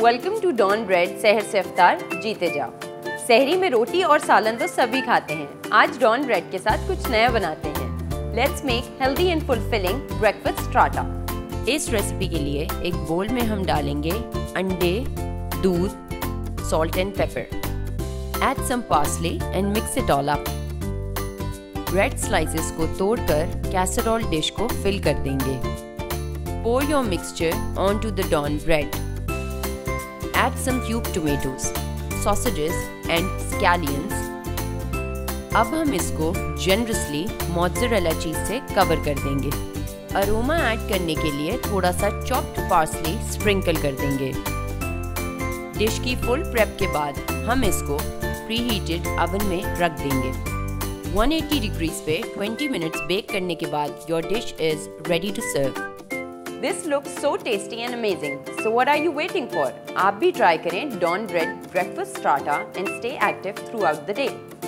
Welcome to don bread. सहर से इफ्तार जीते जाओ। सहरी में रोटी और सालन तो सभी खाते हैं। आज डॉन ब्रेड के साथ कुछ नया बनाते हैं। Let's make healthy and fulfilling breakfast starter. इस रेसिपी के लिए एक बोल में हम डालेंगे अंडे, दूध, salt and pepper. Add some parsley and mix it all up. Bread slices को तोड़कर कैसरोल डिश को फिल कर देंगे। Pour your mixture onto the Dawn bread. Add some cubed tomatoes, sausages and scallions. अब हम इसको generously mozzarella cheese से cover कर देंगे। अरोमा ऐड करने के लिए थोड़ा सा chopped parsley sprinkle कर देंगे। डिश की फुल प्रेप के बाद हम इसको प्रीहीटेड ओवन में रख देंगे। 180 डिग्रीज पे 20 मिनट्स बेक करने के बाद your dish is ready to serve. This looks so tasty and amazing. So what are you waiting for? आप भी ट्राई करें Dawn bread breakfast starter and stay active throughout the day.